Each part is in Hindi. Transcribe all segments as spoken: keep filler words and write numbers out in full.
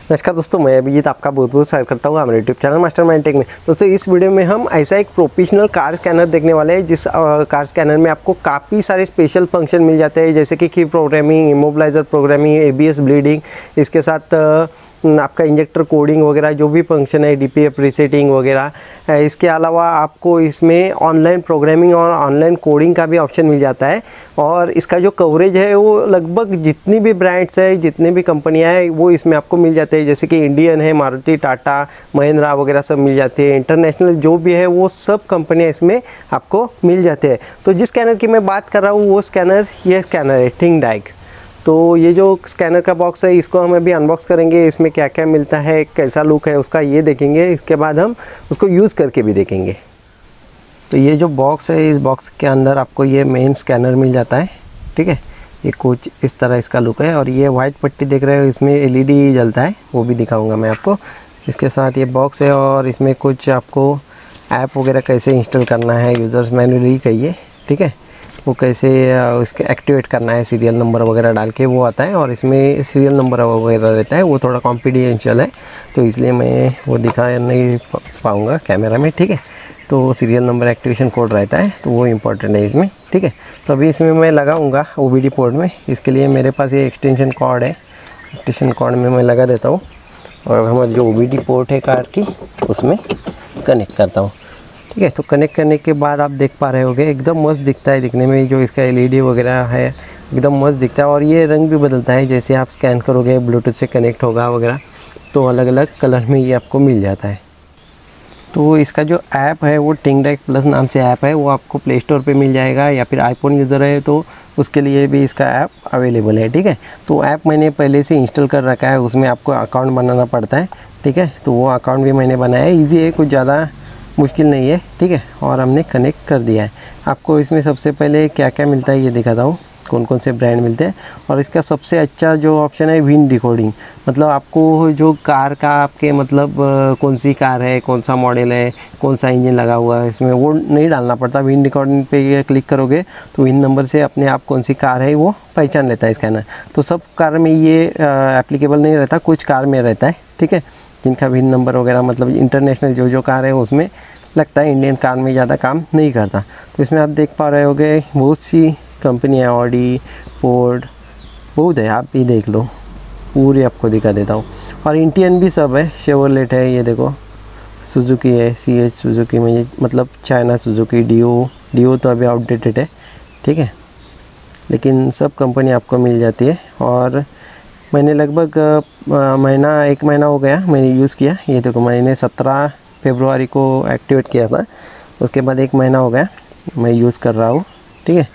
नमस्कार दोस्तों, मैं अभिजीत आपका बहुत बहुत स्वागत करता हूँ हमारे यूट्यूब चैनल मास्टरमाइंड टेक में। दोस्तों इस वीडियो में हम ऐसा एक प्रोफेशनल कार स्कैनर देखने वाले हैं जिस कार स्कैनर में आपको काफ़ी सारे स्पेशल फंक्शन मिल जाते हैं, जैसे कि की programming, immobiliser programming, ABS bleeding, इसके साथ आपका इंजेक्टर कोडिंग वगैरह जो भी फंक्शन है, डीपीएफ रीसेटिंग वगैरह। इसके अलावा आपको इसमें ऑनलाइन प्रोग्रामिंग और ऑनलाइन कोडिंग का भी ऑप्शन मिल जाता है। और इसका जो कवरेज है वो लगभग जितनी भी ब्रांड्स है, जितनी भी कंपनियां हैं वो इसमें आपको मिल जाते हैं, जैसे कि इंडियन है, मारुति, टाटा, महिंद्रा वगैरह सब मिल जाती है। इंटरनेशनल जो भी है वो सब कंपनियां इसमें आपको मिल जाते हैं। तो जिस स्कैनर की मैं बात कर रहा हूँ वो स्कैनर ये स्कैनर है थिंगडाइक। तो ये जो स्कैनर का बॉक्स है इसको हम अभी अनबॉक्स करेंगे, इसमें क्या क्या मिलता है, कैसा लुक है उसका ये देखेंगे। इसके बाद हम उसको यूज़ करके भी देखेंगे। तो ये जो बॉक्स है, इस बॉक्स के अंदर आपको ये मेन स्कैनर मिल जाता है, ठीक है। ये कुछ इस तरह इसका लुक है। और ये वाइट पट्टी देख रहे हो, इसमें एलईडी जलता है, वो भी दिखाऊंगा मैं आपको। इसके साथ ये बॉक्स है और इसमें कुछ आपको ऐप वगैरह कैसे इंस्टॉल करना है, यूज़र्स मैनुअल ही कहिए, ठीक है, वो कैसे उसके एक्टिवेट करना है, सीरियल नंबर वगैरह डाल के वो आता है। और इसमें सीरियल नंबर वगैरह रहता है, वो थोड़ा कॉन्फिडेंशियल है तो इसलिए मैं वो दिखा नहीं पाऊँगा कैमरा में, ठीक है। तो सीरियल नंबर एक्टिवेशन कोड रहता है तो वो इम्पोर्टेंट है इसमें, ठीक है। तो अभी इसमें मैं लगाऊंगा ओबीडी पोर्ट में। इसके लिए मेरे पास ये एक्सटेंशन कॉर्ड है, एक्सटेंशन कॉर्ड में मैं लगा देता हूँ और हमारी जो ओबीडी पोर्ट है कार की उसमें कनेक्ट करता हूँ, ठीक है। तो कनेक्ट करने के बाद आप देख पा रहे होगे एकदम मस्त दिखता है दिखने में। जो इसका एलईडी वगैरह है एकदम मस्त दिखता है और ये रंग भी बदलता है, जैसे आप स्कैन करोगे ब्लूटूथ से कनेक्ट होगा वगैरह तो अलग अलग कलर में ये आपको मिल जाता है। तो इसका जो ऐप है वो थिंगडाइक प्लस नाम से ऐप है, वो आपको प्ले स्टोर पे मिल जाएगा, या फिर आईफोन यूज़र है तो उसके लिए भी इसका ऐप अवेलेबल है, ठीक है। तो ऐप मैंने पहले से इंस्टॉल कर रखा है, उसमें आपको अकाउंट बनाना पड़ता है, ठीक है। तो वो अकाउंट भी मैंने बनाया है, ईजी है, कुछ ज़्यादा मुश्किल नहीं है, ठीक है। और हमने कनेक्ट कर दिया है। आपको इसमें सबसे पहले क्या क्या मिलता है ये दिखाता हूँ, कौन कौन से ब्रांड मिलते हैं। और इसका सबसे अच्छा जो ऑप्शन है विंड डिकोडिंग, मतलब आपको जो कार का आपके मतलब कौन सी कार है, कौन सा मॉडल है, कौन सा इंजन लगा हुआ है, इसमें वो नहीं डालना पड़ता। विंड डिकोडिंग पे ये क्लिक करोगे तो विन नंबर से अपने आप कौन सी कार है वो पहचान लेता है स्कैनर। तो सब कार में ये एप्लीकेबल नहीं रहता, कुछ कार में रहता है, ठीक है, जिनका विन नंबर वगैरह मतलब इंटरनेशनल जो जो कार है उसमें लगता है, इंडियन कार में ज़्यादा काम नहीं करता। तो इसमें आप देख पा रहे होगे बहुत सी कंपनियाँ, ऑडी, फोर्ड, बहुत है, आप भी देख लो, पूरी आपको दिखा देता हूँ। और इंडियन भी सब है, शेवरलेट है, ये देखो, सुजुकी है, सी एच सुजुकी में, मतलब चाइना सुजुकी, डियो डियो तो अभी आउटडेटेड है, ठीक है, लेकिन सब कंपनी आपको मिल जाती है। और मैंने लगभग महीना एक महीना हो गया मैंने यूज़ किया। ये देखो, मैंने सत्रह फरवरी को एक्टिवेट किया था, उसके बाद एक महीना हो गया मैं यूज़ कर रहा हूँ, ठीक है।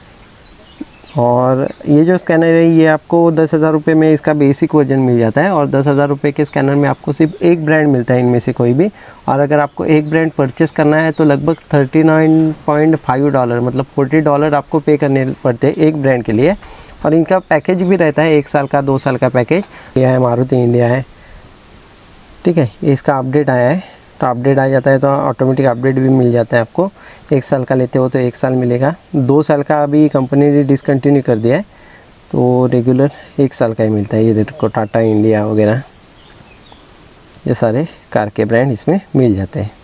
और ये जो स्कैनर है ये आपको दस हज़ार रुपये में इसका बेसिक वर्जन मिल जाता है। और दस हज़ार रुपये के स्कैनर में आपको सिर्फ एक ब्रांड मिलता है इनमें से कोई भी। और अगर आपको एक ब्रांड परचेस करना है तो लगभग thirty nine point five dollar मतलब फोर्टी डॉलर आपको पे करने पड़ते हैं एक ब्रांड के लिए। और इनका पैकेज भी रहता है एक साल का, दो साल का पैकेज। यह है मारुति इंडिया है, ठीक है, इसका अपडेट आया है, तो अपडेट आ जाता है तो ऑटोमेटिक अपडेट भी मिल जाता है आपको। एक साल का लेते हो तो एक साल मिलेगा, दो साल का अभी कंपनी ने डिसकंटिन्यू कर दिया है तो रेगुलर एक साल का ही मिलता है। ये देखो टाटा इंडिया वगैरह ये सारे कार के ब्रांड इसमें मिल जाते हैं।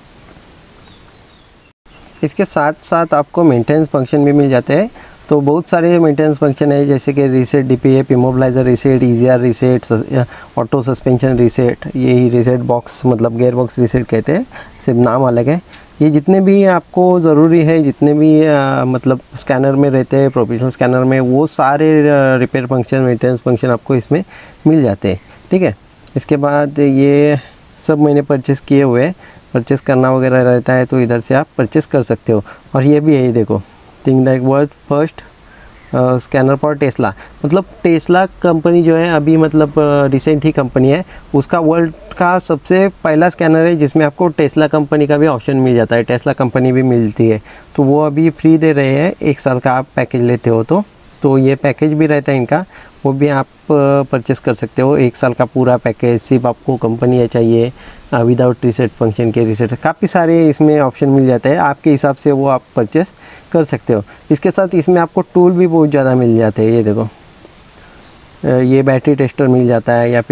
इसके साथ साथ आपको मेंटेनेंस फंक्शन भी मिल जाते हैं। तो बहुत सारे मेंटेनेंस फंक्शन है, जैसे कि reset, DPF, immobiliser reset, EGR reset, auto suspension reset, यही रीसेट बॉक्स मतलब गेयर बॉक्स रीसेट कहते हैं, सिर्फ नाम अलग है। ये जितने भी आपको ज़रूरी है, जितने भी आ, मतलब स्कैनर में रहते हैं, प्रोफेशनल स्कैनर में, वो सारे रिपेयर फंक्शन, मेंटेनेंस फंक्शन आपको इसमें मिल जाते हैं, ठीक है। इसके बाद ये सब मैंने परचेस किए हुए, परचेस करना वगैरह रहता है तो इधर से आप परचेस कर सकते हो। और ये भी है, ये देखो, Thinkdiag world first scanner for Tesla, मतलब टेस्ला कंपनी जो है अभी मतलब रिसेंट ही कंपनी है, उसका वर्ल्ड का सबसे पहला स्कैनर है जिसमें आपको टेस्ला कंपनी का भी ऑप्शन मिल जाता है, टेस्ला कंपनी भी मिलती है। तो वो अभी फ्री दे रहे हैं, एक साल का आप पैकेज लेते हो तो तो ये पैकेज भी रहता है इनका, वो भी आप परचेस कर सकते हो। एक साल का पूरा पैकेज सिर्फ आपको कंपनी चाहिए, विदाउट रीसेट फंक्शन के रीसेट, काफ़ी सारे इसमें ऑप्शन मिल जाते हैं, आपके हिसाब से वो आप परचेस कर सकते हो। इसके साथ इसमें आपको टूल भी बहुत ज़्यादा मिल जाते हैं। ये देखो, ये बैटरी टेस्टर मिल जाता है, या फिर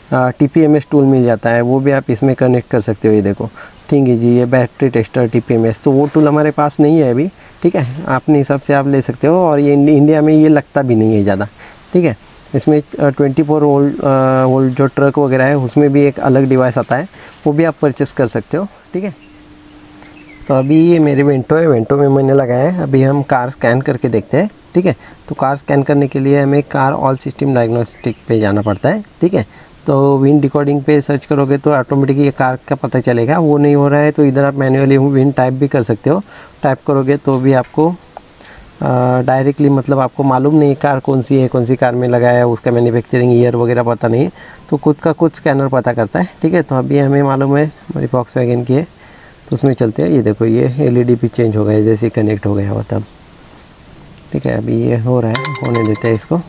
T P M S tool मिल जाता है, वो भी आप इसमें कनेक्ट कर सकते हो। ये देखो थिंग जी, ये battery tester T P M S, तो वो टूल हमारे पास नहीं है अभी, ठीक है, अपने हिसाब से आप ले सकते हो। और ये इंडिया में ये लगता भी नहीं है ज़्यादा, ठीक है। इसमें ट्वेंटी फोर वोल्ट वोल्ट जो ट्रक वगैरह है उसमें भी एक अलग डिवाइस आता है, वो भी आप परचेस कर सकते हो, ठीक है। तो अभी ये मेरे वेंटो है, वेंटो में मैंने लगाया है। अभी हम कार स्कैन करके देखते हैं, ठीक है। तो कार स्कैन करने के लिए हमें कार ऑल सिस्टम डायग्नोस्टिक पे जाना पड़ता है, ठीक है। तो विंड डिकोडिंग पे सर्च करोगे तो ऑटोमेटिक ये कार का पता चलेगा। वो नहीं हो रहा है तो इधर आप मैन्युअली विंड टाइप भी कर सकते हो। टाइप करोगे तो भी आपको डायरेक्टली मतलब आपको मालूम नहीं कार कौन सी है, कौन सी कार में लगाया है, उसका मैन्युफैक्चरिंग ईयर वगैरह पता नहीं है, तो खुद का कुछ स्कैनर पता करता है, ठीक है। तो अभी हमें मालूम है हमारी वॉक्सवैगन की है, तो उसमें चलते हैं। ये देखो ये एल ई डी भी चेंज हो गया जैसे ही कनेक्ट हो गया हो तब, ठीक है। अभी ये हो रहा है, होने देते हैं इसको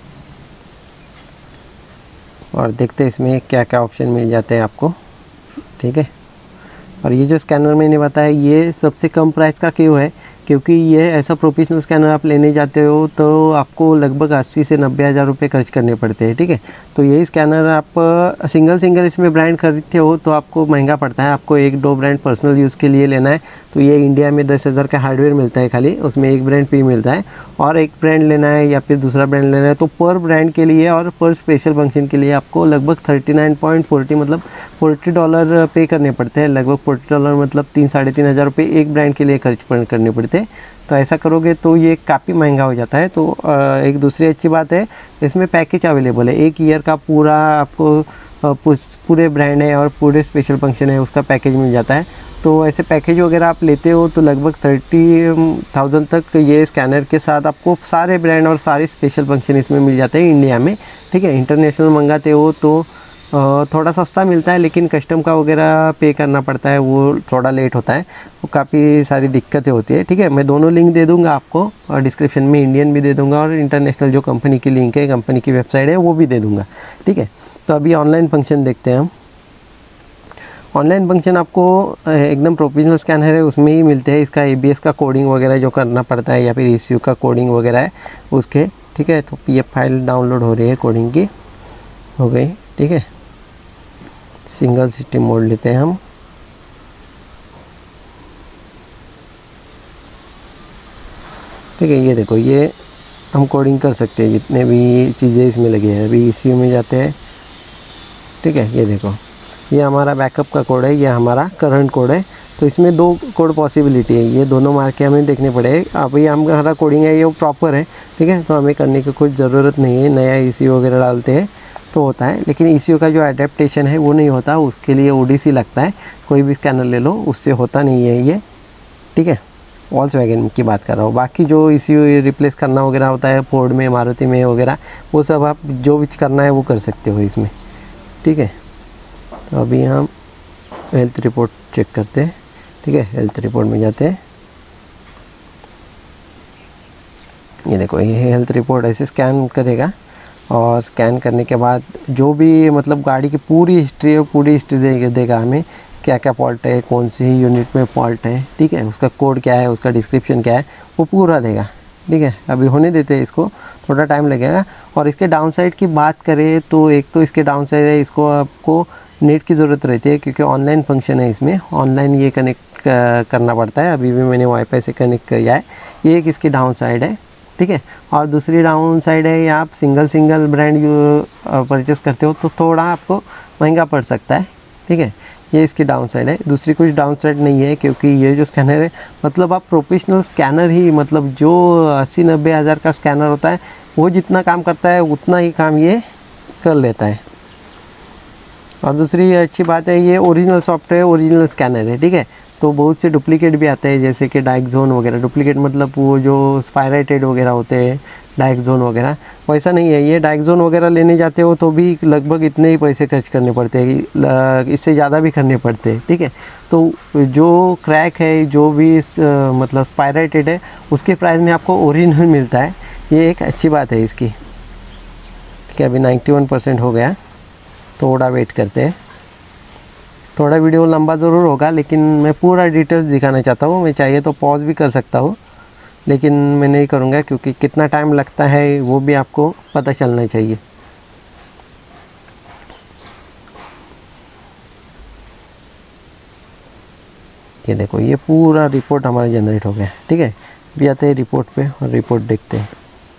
और देखते हैं इसमें क्या क्या ऑप्शन मिल जाते हैं आपको, ठीक है। और ये जो स्कैनर मैंने बताया ये सबसे कम प्राइस का क्यों है, क्योंकि ये ऐसा प्रोफेशनल स्कैनर आप लेने जाते हो तो आपको लगभग अस्सी से नब्बे हज़ार रुपये खर्च करने पड़ते हैं, ठीक है। तो यही स्कैनर आप सिंगल सिंगल इसमें ब्रांड खरीदते हो तो आपको महंगा पड़ता है। आपको एक दो ब्रांड पर्सनल यूज़ के लिए लेना है तो ये इंडिया में दस हज़ार का हार्डवेयर मिलता है खाली, उसमें एक ब्रांड भी मिलता है। और एक ब्रांड लेना है या फिर दूसरा ब्रांड लेना है तो पर ब्रांड के लिए और पर स्पेशल फंक्शन के लिए आपको लगभग थर्टी नाइन पॉइंट फोर्टी मतलब फोर्टी डॉलर पे करने पड़ते हैं। लगभग फोर्टी डॉलर मतलब तीन साढ़े तीन हज़ार रुपये एक ब्रांड के लिए खर्च करने पड़ते हैं। तो ऐसा करोगे तो ये काफ़ी महंगा हो जाता है। तो एक दूसरी अच्छी बात है इसमें पैकेज अवेलेबल है, एक ईयर का पूरा आपको पूरे ब्रांड है और पूरे स्पेशल फंक्शन है उसका पैकेज मिल जाता है। तो ऐसे पैकेज वगैरह आप लेते हो तो लगभग थर्टी थाउजेंड तक ये स्कैनर के साथ आपको सारे ब्रांड और सारे स्पेशल फंक्शन इसमें मिल जाते हैं इंडिया में, ठीक है। इंटरनेशनल मंगाते हो तो थोड़ा सस्ता मिलता है लेकिन कस्टम का वगैरह पे करना पड़ता है, वो थोड़ा लेट होता है, वो काफ़ी सारी दिक्कतें होती है, ठीक है। मैं दोनों लिंक दे दूंगा आपको और डिस्क्रिप्शन में इंडियन भी दे दूंगा और इंटरनेशनल जो कंपनी की लिंक है, कंपनी की वेबसाइट है वो भी दे दूंगा, ठीक है। तो अभी ऑनलाइन फंक्शन देखते हैं हम। ऑनलाइन फंक्शन आपको एकदम प्रोफेशनल स्कैनर है उसमें ही मिलते हैं। इसका ए बी एस का कोडिंग वगैरह जो करना पड़ता है या फिर ई सी यू का कोडिंग वगैरह है उसके, ठीक है। तो पी एफ फाइल डाउनलोड हो रही है, कोडिंग की हो गई, ठीक है। सिंगल सिस्टम मोड लेते हैं हम, ठीक है। ये देखो ये हम कोडिंग कर सकते हैं जितने भी चीज़ें इसमें लगी हैं। अभी ई सी यू में जाते हैं, ठीक है। ये देखो ये हमारा बैकअप का कोड है, ये हमारा करंट कोड है। तो इसमें दो कोड पॉसिबिलिटी है, ये दोनों मार के हमें देखने पड़ेगा। अभी हमारा कोडिंग है ये प्रॉपर है, ठीक है। तो हमें करने की कुछ ज़रूरत नहीं है, नया ई सी यू वगैरह डालते हैं तो होता है, लेकिन ई सी यू का जो एडेप्टेशन है वो नहीं होता, उसके लिए ओ डी सी लगता है। कोई भी स्कैनर ले लो उससे होता नहीं है ये, ठीक है। वॉक्सवैगन की बात कर रहा हूँ, बाकी जो ई सी यू रिप्लेस करना वगैरह होता है फोर्ड में, मारुति में वगैरह, वो सब आप जो भी करना है वो कर सकते हो इसमें, ठीक है। तो अभी हम हेल्थ रिपोर्ट चेक करते हैं, ठीक है। हेल्थ रिपोर्ट में जाते हैं, ये देखो ये हेल्थ रिपोर्ट ऐसे स्कैन करेगा और स्कैन करने के बाद जो भी मतलब गाड़ी की पूरी हिस्ट्री है पूरी हिस्ट्री दे, देगा हमें क्या क्या फॉल्ट है, कौन सी यूनिट में फॉल्ट है, ठीक है। उसका कोड क्या है, उसका डिस्क्रिप्शन क्या है, वो पूरा देगा, ठीक है। अभी होने देते हैं इसको, थोड़ा टाइम लगेगा। और इसके डाउनसाइड की बात करें तो एक तो इसके डाउनसाइड है, इसको आपको नेट की ज़रूरत रहती है क्योंकि ऑनलाइन फंक्शन है इसमें, ऑनलाइन ये कनेक्ट करना पड़ता है। अभी भी मैंने वाईफाई से कनेक्ट किया है, ये एक इसकी डाउन साइड है, ठीक है। और दूसरी डाउन साइड है, आप single single brand you purchase करते हो तो थोड़ा आपको महंगा पड़ सकता है, ठीक है। ये इसकी डाउन साइड है, दूसरी कुछ डाउन साइड नहीं है क्योंकि ये जो स्कैनर है मतलब आप प्रोफेशनल स्कैनर ही, मतलब जो अस्सी नब्बे हज़ार का स्कैनर होता है वो जितना काम करता है उतना ही काम ये कर लेता है। और दूसरी अच्छी बात है ये ओरिजिनल सॉफ्टवेयर ओरिजिनल स्कैनर है, ठीक है। तो बहुत से डुप्लीकेट भी आते हैं जैसे कि डायक्सोन वगैरह, डुप्लीकेट मतलब वो जो स्पायराइटेड वगैरह होते हैं डायक्सोन वगैरह, वैसा नहीं है ये। डायक्सोन वगैरह लेने जाते हो तो भी लगभग इतने ही पैसे खर्च करने पड़ते हैं, इससे ज़्यादा भी करने पड़ते हैं, ठीक है। तो जो क्रैक है जो भी इस, आ, मतलब स्पायराइटेड है उसके प्राइस में आपको ओरिजिनल मिलता है, ये एक अच्छी बात है इसकी, ठीक है। अभी नाइन्टी वन परसेंट हो गया, थोड़ा वेट करते हैं। थोड़ा वीडियो लंबा ज़रूर होगा लेकिन मैं पूरा डिटेल्स दिखाना चाहता हूँ। मैं चाहिए तो पॉज भी कर सकता हूँ लेकिन मैं नहीं करूँगा क्योंकि कितना टाइम लगता है वो भी आपको पता चलना चाहिए। ये देखो ये पूरा रिपोर्ट हमारा जनरेट हो गया। ठीक है, अभी आते हैं रिपोर्ट पे और रिपोर्ट देखते हैं।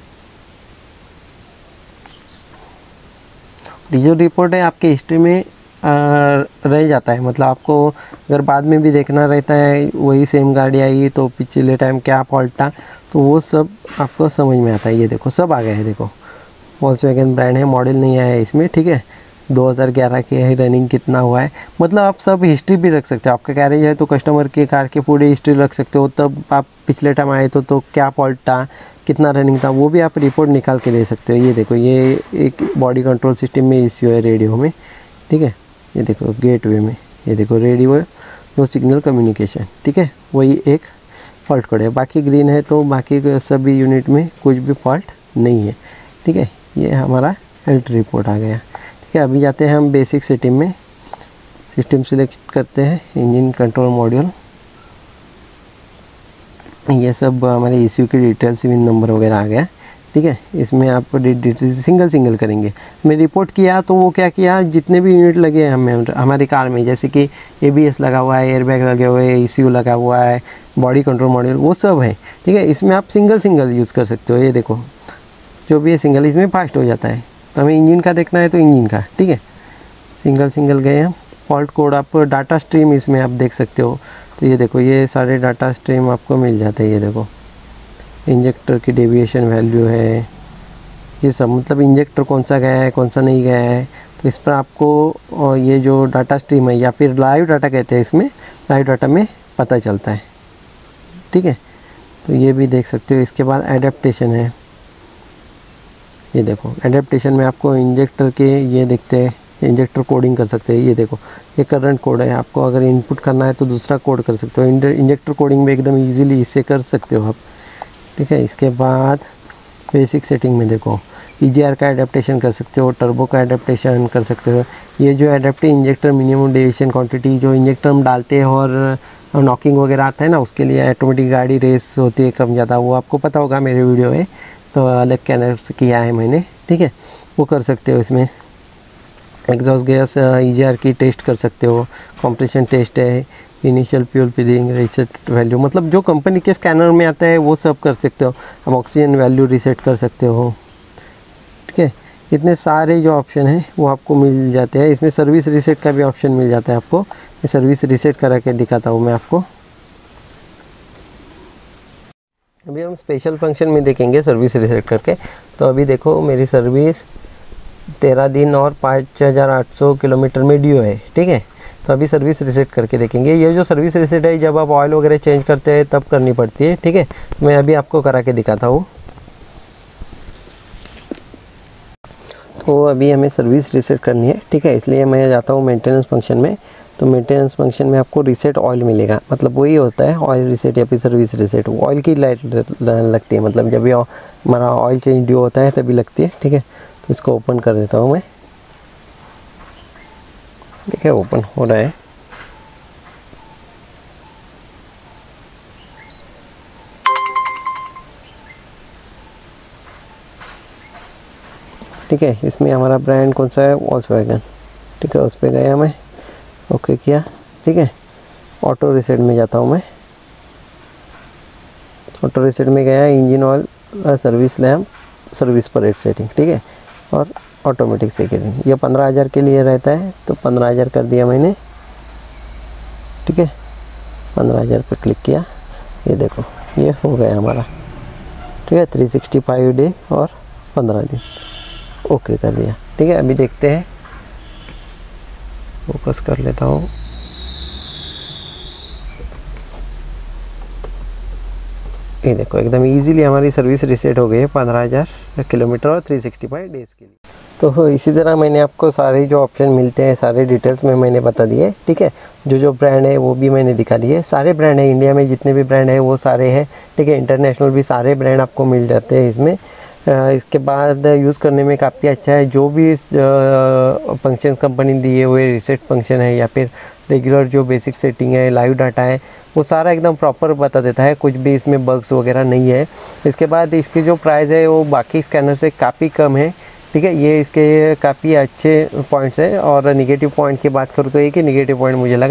ये जो रिपोर्ट है आपके हिस्ट्री में रह जाता है, मतलब आपको अगर बाद में भी देखना रहता है वही सेम गाड़ी आई तो पिछले टाइम क्या फॉल्ट था, तो वो सब आपको समझ में आता है। ये देखो सब आ गया है, देखो वॉल्क्सवैगन ब्रांड है, मॉडल नहीं आया है इसमें। ठीक है, दो हज़ार ग्यारह के है, रनिंग कितना हुआ है, मतलब आप सब हिस्ट्री भी रख सकते हो। आपका गैरेज है तो कस्टमर के कार की पूरी हिस्ट्री रख सकते हो, तब आप पिछले टाइम आए तो तो क्या फॉल्ट था, कितना रनिंग था, वो भी आप रिपोर्ट निकाल के ले सकते हो। ये देखो ये एक बॉडी कंट्रोल सिस्टम में इश्यू है रेडियो में। ठीक है, ये देखो गेटवे में, ये देखो रेडियो नो सिग्नल कम्युनिकेशन। ठीक है, वही एक फॉल्ट कोड है, बाकी ग्रीन है तो बाकी सभी यूनिट में कुछ भी फॉल्ट नहीं है। ठीक है, ये हमारा हेल्थ रिपोर्ट आ गया। ठीक है, अभी जाते हैं हम बेसिक सेटिंग में, सिस्टम सिलेक्ट करते हैं, इंजन कंट्रोल मॉड्यूल, ये सब हमारे इश्यू की डिटेल्स, विन नंबर वगैरह आ गया। ठीक है, इसमें आप सिंगल सिंगल करेंगे। मैं रिपोर्ट किया तो वो क्या किया, जितने भी यूनिट लगे हैं हमें हमारी कार में, जैसे कि एबीएस लगा हुआ है, एयरबैग लगे हुए हैं, ईसीयू लगा हुआ है, बॉडी कंट्रोल मॉड्यूल, वो सब है। ठीक है, इसमें आप सिंगल सिंगल यूज़ कर सकते हो। ये देखो जो भी है सिंगल, इसमें फास्ट हो जाता है। तो हमें इंजन का देखना है तो इंजन का। ठीक है, सिंगल सिंगल गए हम। फॉल्ट कोड आप डाटा स्ट्रीम इसमें आप देख सकते हो, तो ये देखो ये सारे डाटा स्ट्रीम आपको मिल जाते हैं। ये देखो इंजेक्टर की डेविएशन वैल्यू है, ये सब, मतलब इंजेक्टर कौन सा गया है कौन सा नहीं गया है, तो इस पर आपको ये जो डाटा स्ट्रीम है या फिर लाइव डाटा कहते हैं, इसमें लाइव डाटा में पता चलता है। ठीक है, तो ये भी देख सकते हो। इसके बाद एडेप्टेशन है, ये देखो एडेप्टेशन में आपको इंजेक्टर के ये दिखते हैं, इंजेक्टर कोडिंग कर सकते हैं। ये देखो ये करंट कोड है, आपको अगर इनपुट करना है तो दूसरा कोड कर सकते हो। इंजेक्टर कोडिंग में एकदम इजीली इससे कर सकते हो आप। ठीक है, इसके बाद बेसिक सेटिंग में देखो ईजीआर का एडेप्टेशन कर सकते हो, टर्बो का एडेप्टेशन कर सकते हो। ये जो adaptive injector minimum deviation quantity, जो इंजेक्टर हम डालते हैं और नॉकिंग वगैरह आता है ना, उसके लिए ऑटोमेटिक गाड़ी रेस होती है कम ज़्यादा, वो आपको पता होगा मेरे वीडियो है, तो अलग कैनर से किया है मैंने। ठीक है, वो कर सकते हो। इसमें एग्जॉस्ट गैस ईजीआर की टेस्ट कर सकते हो, कंप्रेशन टेस्ट है, initial fuel filling, reset value, मतलब जो कंपनी के स्कैनर में आता है वो सब कर सकते हो। अब ऑक्सीजन वैल्यू रीसेट कर सकते हो। ठीक है, इतने सारे जो ऑप्शन हैं वो आपको मिल जाते हैं। इसमें सर्विस रीसेट का भी ऑप्शन मिल जाता है आपको। ये सर्विस रीसेट करा के दिखाता हूँ मैं आपको। अभी हम स्पेशल फंक्शन में देखेंगे सर्विस रीसेट करके। तो अभी देखो मेरी सर्विस तेरह दिन और पाँच हज़ार आठ सौ किलोमीटर में ड्यू है। ठीक है, तो अभी सर्विस रीसेट करके देखेंगे। ये जो सर्विस रीसेट है जब आप ऑयल वगैरह चेंज करते हैं तब करनी पड़ती है। ठीक है, मैं अभी आपको करा के दिखाता हूँ। तो अभी हमें सर्विस रीसेट करनी है। ठीक है, इसलिए मैं जाता हूँ मेंटेनेंस फंक्शन में। तो मेंटेनेंस फंक्शन में आपको रीसेट ऑयल मिलेगा, मतलब वही होता है ऑयल रीसेट या फिर सर्विस रीसेट। ऑयल की लाइट लगती है, मतलब जब भी हमारा ऑयल चेंज ड्यू होता है तभी लगती है। ठीक है, तो इसको ओपन कर देता हूँ मैं। ठीक है, ओपन हो रहा है। ठीक है, इसमें हमारा ब्रांड कौन सा है, वॉल्क्सवैगन। ठीक है, उस पर गया मैं, ओके किया। ठीक है, ऑटो रीसेट में जाता हूँ मैं। ऑटो रीसेट में गया, engine oil, service lamp, service परेट सेटिंग। ठीक है, और ऑटोमेटिक सेकेंडिंग, ये पंद्रह हज़ार के लिए रहता है, तो पंद्रह हज़ार कर दिया मैंने। ठीक है, पंद्रह हज़ार पर क्लिक किया, ये देखो ये हो गया हमारा। ठीक है, थ्री सिक्सटी फाइव डे और पंद्रह दिन, ओके कर दिया। ठीक है, अभी देखते हैं, फोकस कर लेता हूँ। ये देखो एकदम इजीली हमारी सर्विस रीसेट हो गई है पंद्रह हज़ार किलोमीटर और तीन सौ पैंसठ डेज़ के लिए। तो इसी तरह मैंने आपको सारे जो ऑप्शन मिलते हैं सारे डिटेल्स में मैंने बता दिए। ठीक है, जो जो ब्रांड है वो भी मैंने दिखा दिए। सारे ब्रांड है, इंडिया में जितने भी ब्रांड है वो सारे हैं। ठीक है, इंटरनेशनल भी सारे ब्रांड आपको मिल जाते हैं इसमें। इसके बाद यूज़ करने में काफ़ी अच्छा है। जो भी फंक्शन कंपनी दिए हुए रीसेट फंक्शन है या फिर रेगुलर जो बेसिक सेटिंग है, लाइव डाटा है, वो सारा एकदम प्रॉपर बता देता है, कुछ भी इसमें बग्स वगैरह नहीं है। इसके बाद इसकी जो प्राइस है वो बाकी स्कैनर से काफ़ी कम है। ठीक है, ये इसके काफ़ी अच्छे पॉइंट्स हैं। और निगेटिव पॉइंट की बात करूँ तो एक ही निगेटिव पॉइंट मुझे लगा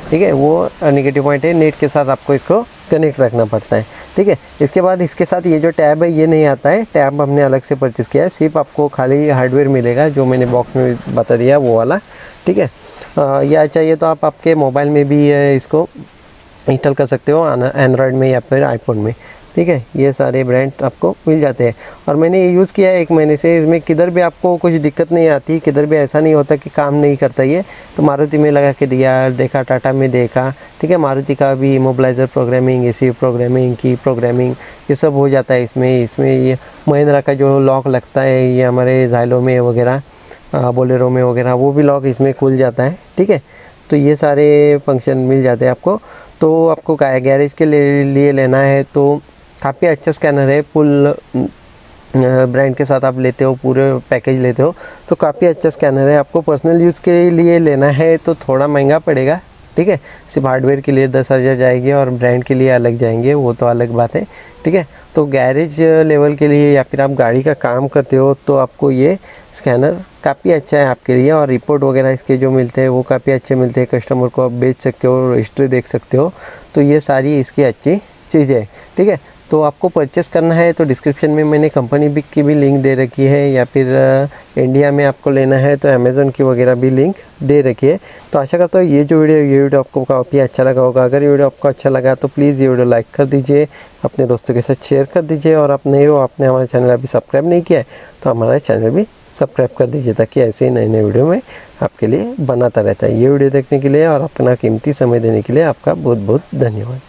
ठीक है, वो नेगेटिव पॉइंट है। नेट के साथ आपको इसको कनेक्ट रखना पड़ता है, ठीक है। इसके बाद इसके साथ ये जो टैब है ये नहीं आता है, टैब हमने अलग से परचेज़ किया है, सिर्फ आपको खाली हार्डवेयर मिलेगा जो मैंने बॉक्स में बता दिया वो वाला, ठीक है। या चाहिए तो आप आपके मोबाइल में भी इसको इंस्टॉल कर सकते हो, एंड्रॉयड में या फिर आईफोन में, ठीक है। ये सारे ब्रांड आपको मिल जाते हैं और मैंने ये यूज़ किया है एक महीने से, इसमें किधर भी आपको कुछ दिक्कत नहीं आती, किधर भी ऐसा नहीं होता कि काम नहीं करता ये। तो मारुति में लगा के दिया, देखा टाटा में देखा, ठीक है। मारुति का भी इमोबिलाइज़र प्रोग्रामिंग, एसी प्रोग्रामिंग की प्रोग्रामिंग ये सब हो जाता है इसमें। इसमें ये महिंद्रा का जो लॉक लगता है, ये हमारे ज़ाइलो में वगैरह, बोलेरो में वगैरह, वो भी लॉक इसमें खुल जाता है, ठीक है। तो ये सारे फंक्शन मिल जाते हैं आपको। तो आपको गैरेज के लिए लेना है तो काफ़ी अच्छा स्कैनर है, फुल ब्रांड के साथ आप लेते हो, पूरे पैकेज लेते हो तो काफ़ी अच्छा स्कैनर है। आपको पर्सनल यूज़ के लिए लेना है तो थोड़ा महंगा पड़ेगा, ठीक है। सिर्फ हार्डवेयर के लिए दस हज़ार जाएंगे और ब्रांड के लिए अलग जाएंगे, वो तो अलग बात है, ठीक है। तो गैरेज लेवल के लिए या फिर आप गाड़ी का काम करते हो तो आपको ये स्कैनर काफ़ी अच्छा है आपके लिए। और रिपोर्ट वगैरह इसके जो मिलते हैं वो काफ़ी अच्छे मिलते हैं, कस्टमर को आप बेच सकते हो, हिस्ट्री देख सकते हो। तो ये सारी इसकी अच्छी चीज़ें है, ठीक है। तो आपको परचेस करना है तो डिस्क्रिप्शन में मैंने कंपनी बिक की भी लिंक दे रखी है, या फिर इंडिया में आपको लेना है तो अमेज़न की वगैरह भी लिंक दे रखी है। तो आशा करता हूँ ये जो वीडियो ये वीडियो आपको काफ़ी अच्छा लगा होगा। अगर ये वीडियो आपको अच्छा लगा तो प्लीज़ ये वीडियो लाइक कर दीजिए, अपने दोस्तों के साथ शेयर कर दीजिए, और आप नए हो, आपने हमारा चैनल अभी सब्सक्राइब नहीं किया है तो हमारा चैनल भी सब्सक्राइब कर दीजिए, ताकि ऐसे ही नए नए वीडियो में आपके लिए बनाता रहता है। ये वीडियो देखने के लिए और अपना कीमती समय देने के लिए आपका बहुत बहुत धन्यवाद।